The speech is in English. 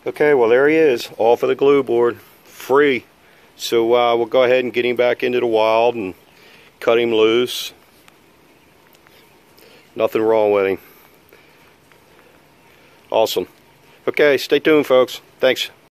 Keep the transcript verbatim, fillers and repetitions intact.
Okay, well there he is, all for the glue board, free. So uh, we'll go ahead and get him back into the wild and cut him loose. Nothing wrong with him. Awesome. Okay, stay tuned folks. Thanks.